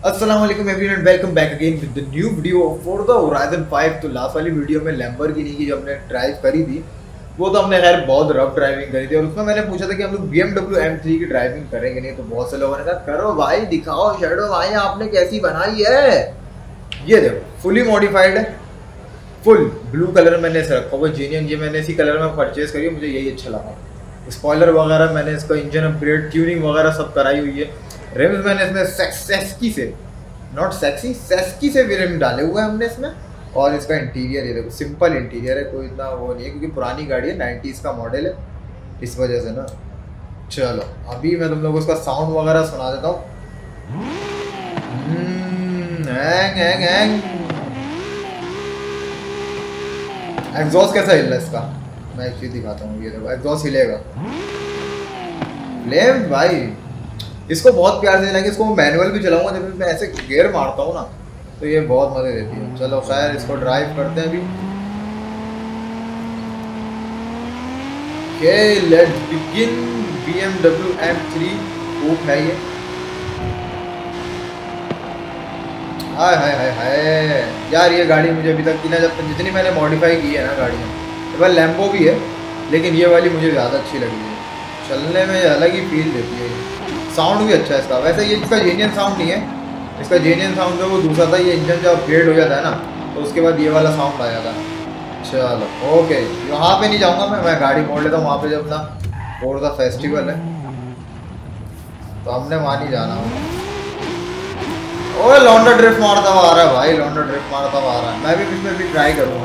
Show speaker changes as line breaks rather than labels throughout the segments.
अस्सलाम वालेकुम everyone, welcome back again with the new video for the Horizon 5। तो last वाली वीडियो में लैम्बोर्गिनी की जो हमने ड्राइव करी थी वो तो हमने खैर बहुत रफ ड्राइविंग करी थी और उसमें मैंने पूछा था कि हम लोग BMW M3 की ड्राइविंग करेंगे नहीं, तो बहुत से लोगों ने कहा करो भाई, दिखाओ शेडो भाई आपने कैसी बनाई है। ये देखो फुली मॉडिफाइड है, फुल ब्लू कलर मैंने इसे रखा हुआ जेन्युइन, ये मैंने इसी कलर में परचेज करी है, मुझे यही अच्छा लगा। स्पॉइलर वगैरह मैंने इसका इंजन अपग्रेड ट्यूनिंग वगैरह सब कराई हुई है। रिम्स मैंने इसमें सेस्की से, नॉट सेक्सी, सेस्की से भी रिम डाले हुए हैं हमने इसमें। और इसका इंटीरियर ये देखो, सिंपल इंटीरियर है, कोई इतना वो नहीं है क्योंकि पुरानी गाड़ी है, 90s का मॉडल है, इस वजह से ना। चलो अभी मैं तुम लोगों को उसका साउंड वगैरह सुना देता हूँ। एग्जॉस्ट कैसा हिल रहा है इसका, मैं एक चीज दिखाता हूँ। ये देखो एग्जॉस्ट हिलेगा, फ्लेम भाई इसको बहुत प्यार से चलाएंगे। इसको मैं मैनुअल भी चलाऊंगा, जब मैं ऐसे गियर मारता हूँ ना तो ये बहुत मजे देती है। चलो खैर इसको ड्राइव करते हैं अभी। Okay let's begin. BMW M3 coupe है ये। हाय हाय हाय हाय यार, ये गाड़ी मुझे अभी तक की ना, जब जितनी मैंने मॉडिफाई की है ना गाड़ियाँ, तो वह लैम्बो भी है लेकिन ये वाली मुझे ज़्यादा अच्छी लगी है। चलने में अलग ही फील देती है। साउंड भी अच्छा है इसका। वैसे ये इसका जेन्युइन साउंड नहीं है, इसका जेन्युइन साउंड जो वो दूसरा था, ये इंजन जब अपग्रेड हो जाता है ना तो उसके बाद ये वाला साउंड आया था। चलो ओके, वहाँ पे नहीं जाऊँगा मैं गाड़ी मोड़ लेता हूँ। वहाँ पे जब ना फोर द फेस्टिवल है तो हमने वहाँ नहीं जाना होगा। ओए लॉन्डा ड्रिफ्ट मारता हुआ आ रहा है भाई, लॉन्डा ड्रिफ्ट मारता हुआ आ रहा है। मैं भी इसमें भी ट्राई करूँगा,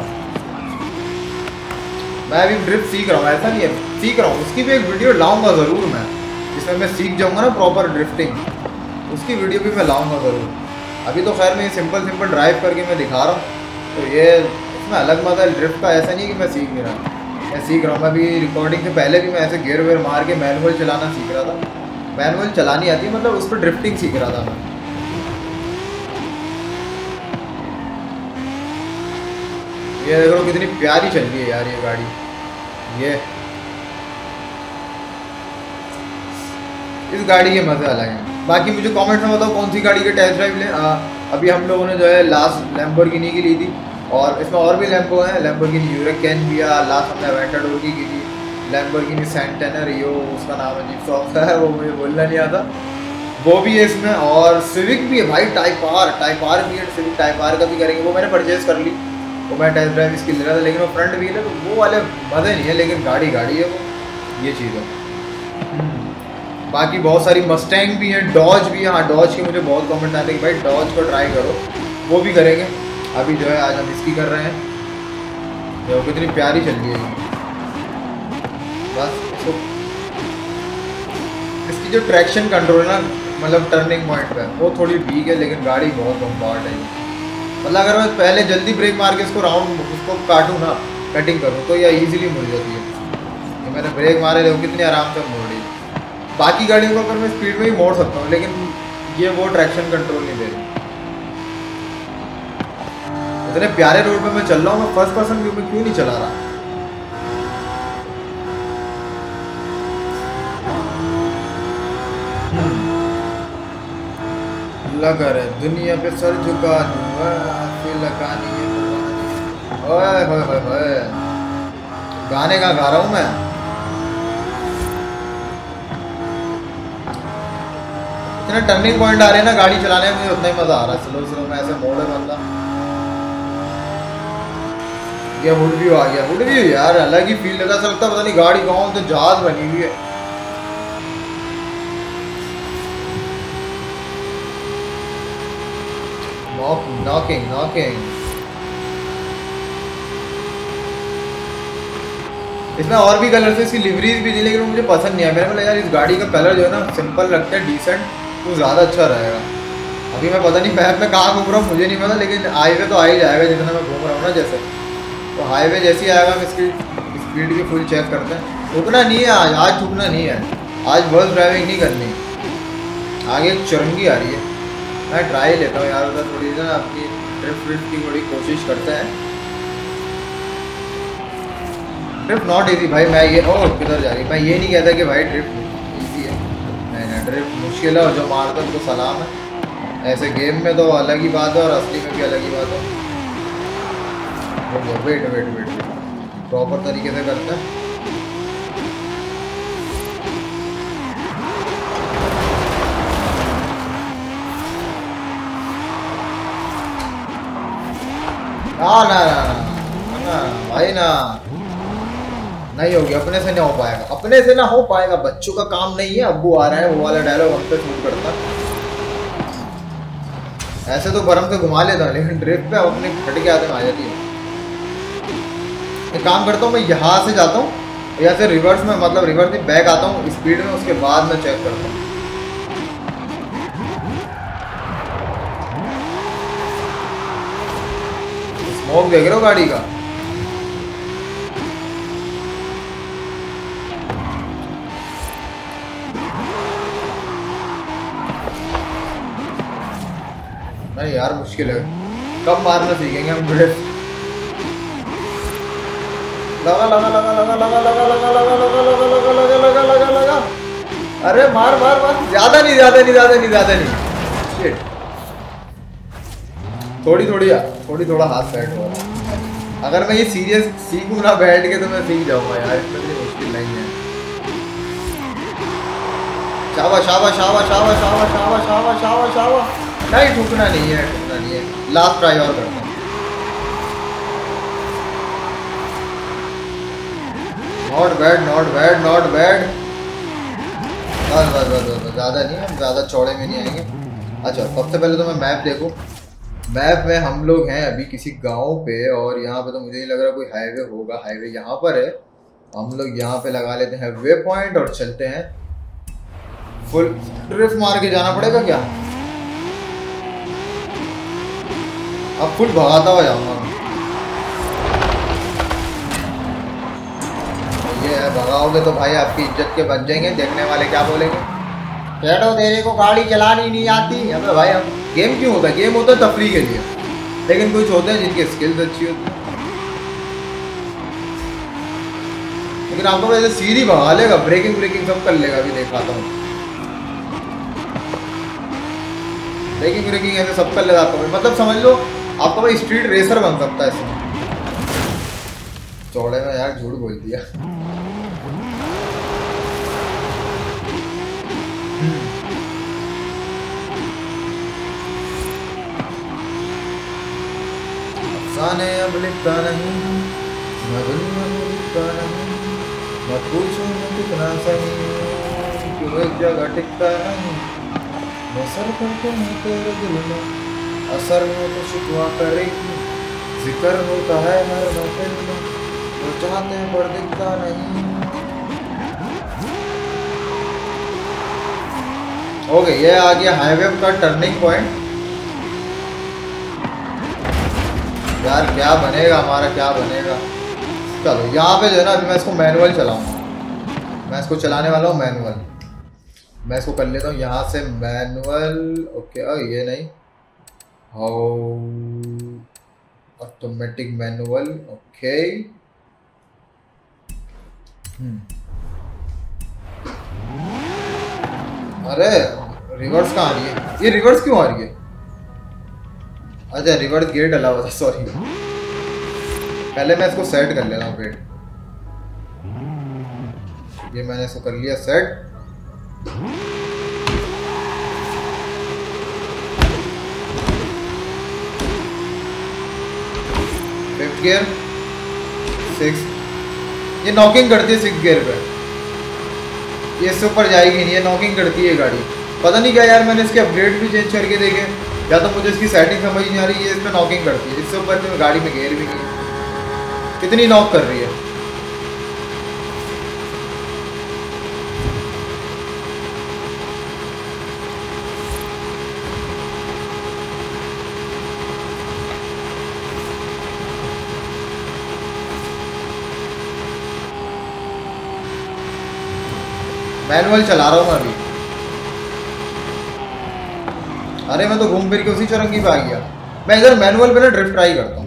मैं भी ड्रिफ्ट सीख रहा हूँ, ऐसा नहीं है सीख रहा हूँ। उसकी भी एक वीडियो लाऊंगा ज़रूर मैं, जिसमें मैं सीख जाऊँगा ना प्रॉपर ड्रिफ्टिंग, उसकी वीडियो भी मैं लाऊंगा ज़रूर। अभी तो खैर मैं सिंपल ड्राइव करके मैं दिखा रहा हूँ, तो ये इसमें अलग मजा है ड्रिफ्ट का। ऐसा नहीं कि मैं सीख नहीं रहा, मैं सीख रहा हूँ। मैं अभी रिकॉर्डिंग से पहले भी मैं ऐसे गियर वेयर मार के मैनुअल चलाना सीख रहा था। मैनुअल चलानी आती है, मतलब उस पर ड्रिफ्टिंग सीख रहा था मैं। ये देख लो कितनी प्यारी चल रही है यार ये गाड़ी। ये इस गाड़ी के मज़े अलग हैं। बाकी मुझे कमेंट में बताओ कौन सी गाड़ी के टेस्ट ड्राइव लें। अभी हम लोगों ने जो है लास्ट लैम्बोर्गिनी की ली थी, और इसमें और भी लैम्बो हैं। लैम्बोर्गिनी यूरेकैन भी है, लास्ट हमने अवेंटाडोर की थी। लैम्बोर्गिनी सेंटेनर, यो उसका नाम अजीब सा होता है, वो मुझे बोलना नहीं आता, वो भी है इसमें। और सिविक भी है भाई, टाइप आर भी है, सिविक टाइप आर का भी करेंगे। वो मैंने परचेज कर ली, वो मैं टेस्ट ड्राइव इसकी ले रहा था, लेकिन वो फ्रंट व्हील है तो वो वाले मज़े नहीं है, लेकिन गाड़ी है वो, ये चीज़ है। बाकी बहुत सारी मस्टैंग भी है, डॉज भी है। हाँ डॉज के मुझे बहुत कमेंट आते हैं कि भाई डॉज को ट्राई करो, वो भी करेंगे। अभी जो है आज हम इसकी कर रहे हैं, जो कितनी प्यारी चल रही है बस। इसको इसकी जो ट्रैक्शन कंट्रोल ना, मतलब टर्निंग पॉइंट पे वो थोड़ी वीक है, लेकिन गाड़ी बहुत कम्फर्ट है। मतलब अगर मैं पहले जल्दी ब्रेक मार के इसको राउंड उसको काटूँ ना, कटिंग करूँ, तो यह ईजिली मुड़ जाती है। ये मैंने ब्रेक मारे देखो कितनी आराम से मुड़ रही है। बाकी गाड़ियों को अगर मैं स्पीड में ही मोड़ सकता हूँ, लेकिन ये वो ट्रैक्शन कंट्रोल नहीं दे रही। इतने प्यारे रोड पे मैं चल रहा हूँ, मैं फर्स्ट पर्सन व्यू में क्यों नहीं चला रहा। लगा रहे दुनिया पे सर झुका दूंगा, फिर लगानी है। ओए होए होए होए, गाने का गा रहा हूँ मैं। इतने टर्निंग पॉइंट आ रहे हैं ना गाड़ी चलाने में, मुझे उतना ही मजा आ रहा है। स्लो में ऐसे मोड़ है बंदा। ये हुड व्यू आ गया, हुड व्यू यार अलग ही फील लगा, ऐसा लगता पता नहीं गाड़ी कौन तो जहाज बनी हुई है। नॉकिंग इसमें और भी कलर से इसकी लिवरीज भी थी, लेकिन वो मुझे पसंद नहीं है। मेरे को लगा यार इस गाड़ी का कलर जो है ना सिंपल रखते हैं, डिसेंट, तो ज़्यादा अच्छा रहेगा। अभी मैं पता नहीं मैप में कहाँ घूम रहा हूँ मुझे नहीं पता, लेकिन हाईवे तो आ ही जाएगा जितना मैं घूम रहा हूँ ना। जैसे तो हाईवे जैसे ही आएगा हम इसकी स्पीड की फुल चेक करते हैं। ठुकना नहीं है आज ठुकना नहीं है, आज बस ड्राइविंग नहीं करनी। आगे एक चुरंगी आ रही है, मैं ट्राई लेता हूँ यार उधर थोड़ी सा अपनी ड्रिफ्ट की थोड़ी कोशिश करते हैं। ड्रिफ्ट नॉट इजी भाई। मैं ये किधर जा रही, मैं ये नहीं कहता कि भाई ड्रिफ्ट इजी है, नहीं ड्रिफ्ट मुश्किल है, और जो मारता है उनको सलाम है। ऐसे गेम में तो अलग ही बात है और असली में भी अलग ही बात है। Wait wait wait wait, proper तरीके से करते हैं। ना ना ना ना भाई ना, नहीं होगी, अपने से नहीं हो पाएगा, अपने से ना हो पाएगा, बच्चों का काम नहीं है। अब्बू आ रहा है, वो वाला डायलॉग हम पे शूट करता। ऐसे तो बर्म से घुमा लेता, लेकिन ड्रिफ्ट पे अपनी फट के आते में आ जाती है। एक काम करता हूँ, मैं यहाँ से जाता हूँ, यहाँ से रिवर्स में, मतलब रिवर्स में बैक आता हूँ स्पीड में, उसके बाद मैं चेक करता हूँ। स्मोक देख रहे हो गाड़ी का? नहीं यार मुश्किल है, कब मारना सीखेंगे हम ड्रिफ्ट। लगा लगा लगा लगा लगा लगा लगा लगा लगा लगा लगा लगा लगा लगा लगा, अरे मार मार मार, ज्यादा नहीं ज्यादा नहीं ज्यादा नहीं ज्यादा नहीं, शिट। थोड़ी थोड़ी थोड़ी थोड़ा हाथ साइड हो रहा। अगर मैं ये सीरियस सीखूं ना बैठ के तो मैं सीख जाऊंगा यार, इसमें कोई मुश्किल नहीं है। शाबाश शाबाश शाबाश शाबाश शाबाश शाबाश शाबाश शाबाश शाबाश, नहीं ठुकना नहीं है, ठुकना नहीं है, लास्ट ट्राई और करता हूँ। Not bad not bad not bad, बस बस बस बस, ज़्यादा नहीं, हम ज़्यादा चौड़े में नहीं आएंगे। अच्छा सबसे पहले तो मैं मैप देखूँ। मैप में हम लोग हैं अभी किसी गांव पे, और यहाँ पे तो मुझे नहीं लग रहा कोई हाईवे होगा। हाईवे यहाँ पर है, हम लोग यहाँ पे लगा लेते हैं वे पॉइंट और चलते हैं। फुल ड्रिफ्ट मार के जाना पड़ेगा क्या? अब फुल भगाता हुआ जाऊंगा। ये है, भगाओगे तो भाई आपकी इज्जत के बन जाएंगे, देखने वाले क्या बोलेंगे, कहते तेरे को गाड़ी चलानी नहीं आती। अबे भाई हम गेम क्यों होता है? गेम होता है तफरी के लिए, लेकिन कुछ होते हैं जिनकी स्किल्स अच्छी होती है। लेकिन आपको वैसे सीधी भगा लेगा, ब्रेकिंग ब्रेकिंग सब कर लेगा। अभी दिखाता हूँ, ब्रेकिंग ब्रेकिंग ऐसे सब कर लेगा आपको, मतलब समझ लो आपका भाई स्ट्रीट रेसर बन सकता है इसमें। चौड़े में यार झूठ बोल दिया। अफसाने अब लिखता नहीं, मैं दुनिया में लिखता नहीं, मैं पूछूं मैं कितना सही, क्यों एक जगह टिकता नहीं, मैं सर करके नहीं तेरे दिल में, असर में तो शिकवा करेगी, जिक्र होता है हर महफिल में, वो चाहते हैं पर दिखता नहीं। ओके ये आ गया हाईवे का टर्निंग पॉइंट। यार क्या बनेगा हमारा, क्या बनेगा? चलो यहाँ पे जो है ना, अभी मैं इसको मैनुअल चलाऊंगा। मैं इसको चलाने वाला हूँ मैनुअल। मैं इसको कर लेता हूँ यहाँ से मैनुअल। ओके ये नहीं, ऑटोमेटिक मैनुअल। ओके अरे रिवर्स कहाँ आ रही है? ये रिवर्स क्यों आ रही है? अच्छा रिवर्स गियर डला हुआ था, सॉरी। पहले मैं इसको सेट कर लेता हूँ। वेट, ये मैंने इसको कर लिया सेट। फिफ्थ गियर, सिक्स, ये नॉकिंग करती है सिक्स गियर पे, ये इससे ऊपर जाएगी नहीं, ये नॉकिंग करती है गाड़ी। पता नहीं क्या यार, मैंने इसके अपग्रेड भी चेंज करके देखे, या तो मुझे इसकी सेटिंग समझ नहीं आ रही है। इसमें नॉकिंग करती है, इससे ऊपर तो गाड़ी में गियर भी नहीं है। कितनी नॉक कर रही है? मैनुअल चला रहा हूँ मैं अभी। अरे मैं तो घूम फिर के उसी चौरंगी पे आ गया। मैं इधर मैनुअल पे ना ड्रिफ्ट ट्राई करता हूँ।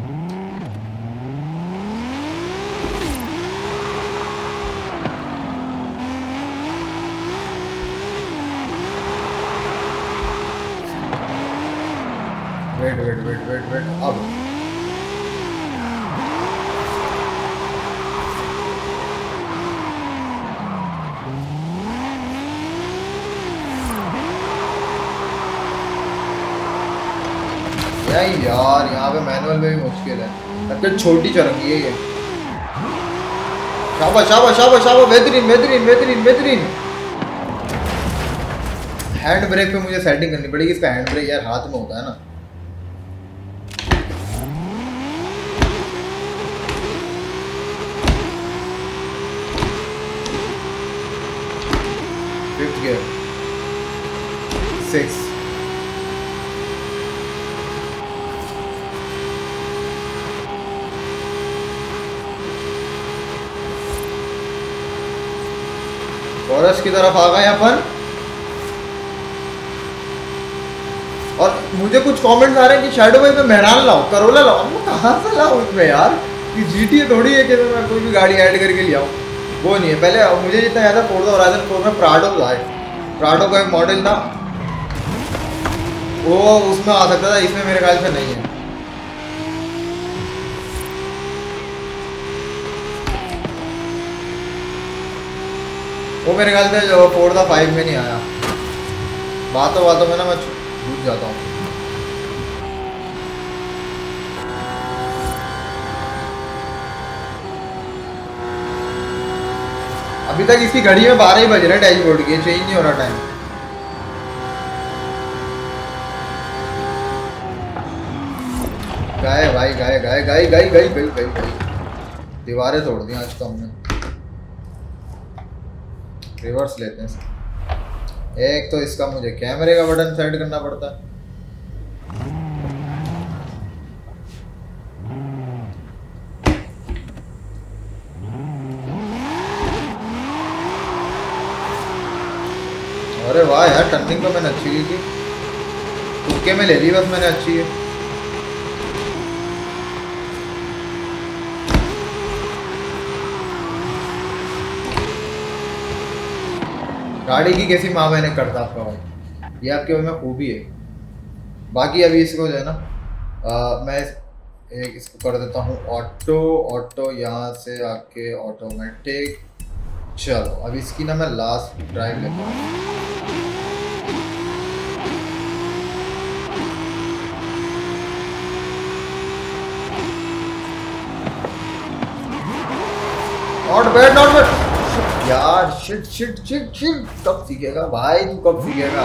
Wait wait wait wait wait अब यार यहाँ पे मैनुअल में भी मुश्किल है। सबसे छोटी चरंगी है ये। शाबाश शाबाश शाबाश शाबाश, बेहतरीन बेहतरीन बेहतरीन बेहतरीन। हैंड ब्रेक पे मुझे सेटिंग करनी पड़ेगी। इसका हैंड ब्रेक यार हाथ में होता है ना। फिफ्थ गियर 6 फॉरेस्ट की तरफ आ गए अपन। और मुझे कुछ कमेंट्स आ रहे हैं कि शैडो भाई में मेहरान लाओ, करोला लाओ। मैं कहाँ से लाऊं इसमें यार? कि जीटीए थोड़ी है कि मैं कोई भी गाड़ी ऐड करके ले आऊँ। वो नहीं है। पहले मुझे जितना याद है फोर्जा होराइजन 4 में प्राडो था। प्राडो का एक मॉडल था, वो उसमें आ सकता था, इसमें मेरे ख्याल से नहीं है। वो मेरे ख्याल से जो फोर्जा 5 में नहीं आया। बातों बातों में ना मैं भूल जाता हूँ। अभी तक इसकी घड़ी में 12 ही बज रहे हैं डैशबोर्ड के, चेंज नहीं हो रहा टाइम। गाय भाई गाय गाय गाय गाय गाय गाय गाय गाय। दीवारें तोड़ दी आज तो हमने। रिवर्स लेते हैं। एक तो इसका मुझे कैमरे का बटन सेट करना पड़ता है। अरे वाह यार, टर्निंग तो मैंने अच्छी ली थी। तुक्के में ले ली बस मैंने अच्छी है। गाड़ी की कैसी माँ मैंने करता आपका भाई, ये आपके में खूबी है। बाकी अभी इसको जो है ना मैं इसको कर देता हूँ ऑटो। ऑटो यहाँ से आके ऑटोमेटिक। चलो अब इसकी ना मैं लास्ट ड्राइव लेता हूँ। नॉट बैड नॉट बैड यार। Shit shit shit shit. कब सीखेगा भाई तू, कब सीखेगा?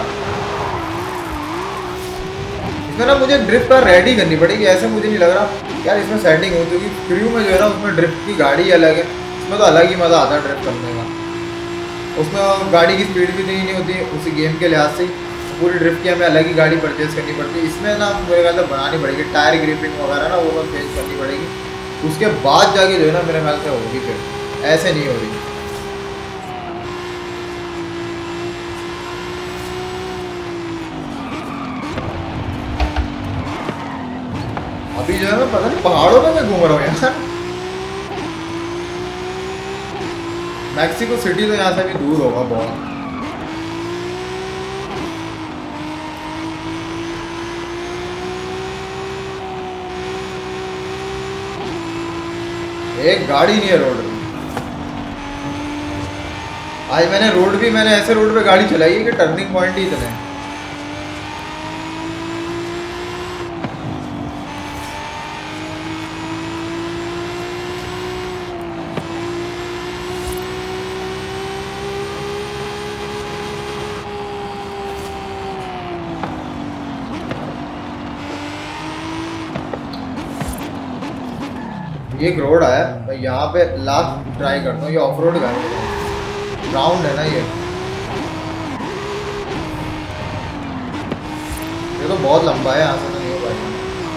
इसमें ना मुझे ड्रिफ्ट पर रेडी करनी पड़ेगी। ऐसे मुझे नहीं लग रहा यार इसमें सेटिंग होती होगी। क्रू में जो है ना उसमें ड्रिफ्ट की गाड़ी अलग है, उसमें तो अलग ही मज़ा आता है ड्रिफ्ट करने का। उसमें गाड़ी की स्पीड भी इतनी नहीं होती है उसी गेम के लिहाज से। पूरी ड्रिफ्ट की हमें अलग ही गाड़ी परचेज करनी पड़ती है। इसमें ना मेरे ख्याल से बनानी पड़ेगी टायर ग्रिपिंग वगैरह ना, वो चेंज करनी पड़ेगी। उसके बाद जाके जो है ना मेरे ख्याल से होगी, फिर ऐसे नहीं हो रही। अभी जो है मैं पता नहीं पहाड़ों में मैं घूम रहा हूँ यार। मैक्सिको सिटी तो यहाँ से भी दूर होगा बहुत। एक गाड़ी नहीं है रोड में। आज मैंने ऐसे रोड पे गाड़ी चलाई है कि टर्निंग पॉइंट ही इतने। एक रोड आया, मैं यहाँ पे लास्ट ट्राई करता हूँ। ये ऑफ रोड गाड़ी है, ग्राउंड है ना ये तो बहुत लंबा है, यहाँ से तो नहीं हो पाएगा।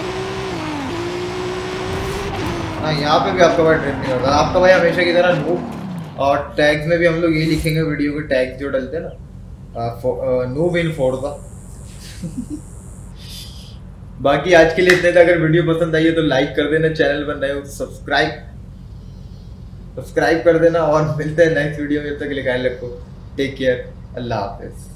हाँ यहाँ पे भी आपका भाई ड्रिफ्ट नहीं होता। आपका भाई हमेशा की तरह नूब, और टैग्स में भी हम लोग यही लिखेंगे वीडियो के टैग्स जो डलते हैं ना, नूब इन फोर्जा। बाकी आज के लिए इतने था। अगर वीडियो पसंद आई है तो लाइक कर देना, चैनल पर नए हो तो सब्सक्राइब कर देना, और मिलते हैं नेक्स्ट वीडियो में। जब तक के लिए ख्याल रखो, टेक केयर, अल्लाह हाफिज।